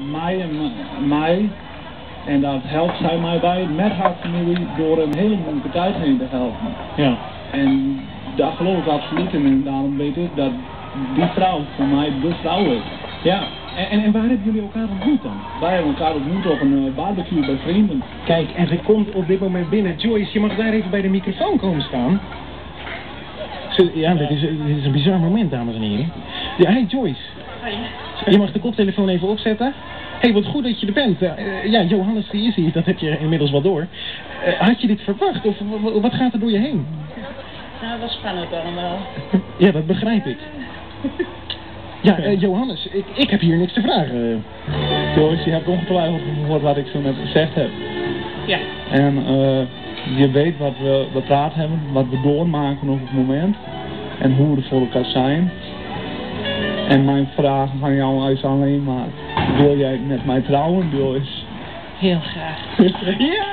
mij. En dat helpt zij mij bij met haar familie door een hele moeilijke tijd heen te helpen. Ja. En daar geloof ik absoluut in. En daarom weet ik dat die vrouw voor mij de vrouw is. Ja. En waar hebben jullie elkaar ontmoet dan? Wij hebben elkaar ontmoet op een barbecue bij vrienden. Kijk, en ze komt op dit moment binnen. Joyce, je mag daar even bij de microfoon komen staan. Ja, dit is een bizar moment, dames en heren. Ja, hey Joyce. Je mag de koptelefoon even opzetten. Hey, wat goed dat je er bent. Ja, Johannes die is hier, dat heb je inmiddels wel door. Had je dit verwacht of wat gaat er door je heen? Nou, dat was spannend allemaal. Ja, dat begrijp ik. Ja, Johannes, ik heb hier niks te vragen. Joyce, je hebt ongetwijfeld gehoord wat ik zo net gezegd heb. Ja. En je weet wat we bepraat hebben, wat we doormaken op het moment. En hoe we er voor elkaar zijn. En mijn vraag aan jou is alleen maar, wil jij met mij trouwen, Joyce? Heel graag. Ja!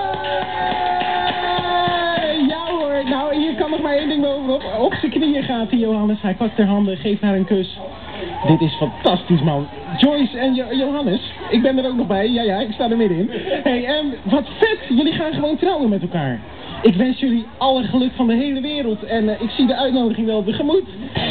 Ja hoor, nou hier kan nog maar één ding bovenop. Op zijn knieën gaat hij, Johannes. Hij pakt haar handen, geeft haar een kus. Dit is fantastisch, man. Joyce en Johannes, ik ben er ook nog bij. Ja, ik sta er middenin. Hey, wat vet. Jullie gaan gewoon trouwen met elkaar. Ik wens jullie alle geluk van de hele wereld. En ik zie de uitnodiging wel tegemoet.